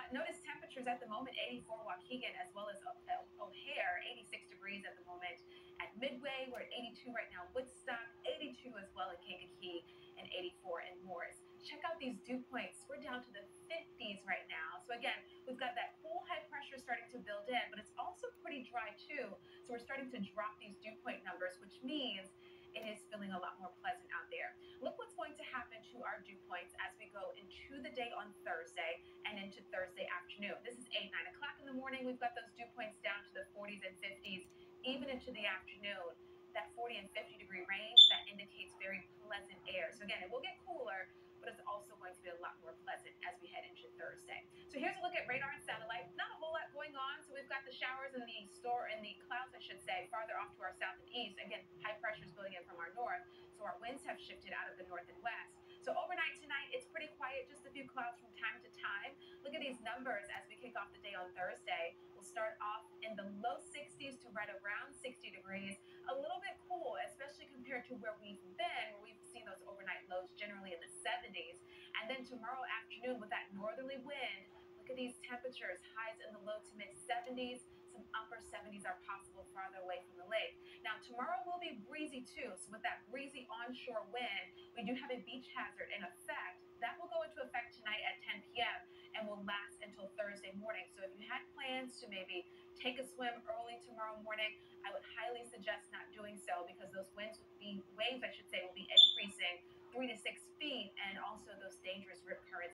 Notice temperatures at the moment 84 Waukegan as well as O'Hare, 86 degrees at the moment. At Midway, we're at 82 right now. Woodstock, 82 as well at Kankakee, and 84 in Morris. Check out these dew points. We're down to the 50s right now. So again, we've got that cool high pressure starting to build in, but it's also pretty dry too. So we're starting to drop these dew point numbers, which means it is feeling a lot more pleasant out there. Look what's going to happen to our dew points as we go into the day on Thursday and into Thursday afternoon. This is 9 o'clock in the morning. We've got those dew points down to the 40s and 50s, even into the afternoon. That 40 and 50 degree range, that indicates very pleasant air. So again, it will get cooler, but it's also going to be a lot more pleasant as we head into Thursday. So here's a look at radar and satellite. Not a whole lot going on. So we've got the showers and the clouds, I should say, farther off to our south and east. Again, high pressure is building in from our north. So our winds have shifted out of the north and west. So overnight tonight, it's pretty quiet, just a few clouds from time to time. Look at these numbers as we kick off the day on Thursday. We'll start off in the low 60s to right around 60 degrees. A little bit cool, especially compared to where we've been, where we've seen those overnight lows generally in the 70s. And then tomorrow afternoon with that northerly wind, look at these temperatures, highs in the low to mid 70s. Some upper 70s are possible farther away from the lake. Now, tomorrow will be breezy too. So with that breezy onshore wind, we do have a beach hazard in effect. That will go into effect tonight at 10 p.m. and will last until Thursday morning. So if you had plans to maybe take a swim early tomorrow morning, I would highly suggest not doing so because those waves, I should say, will be increasing 3 to 6 feet, and also those dangerous rip currents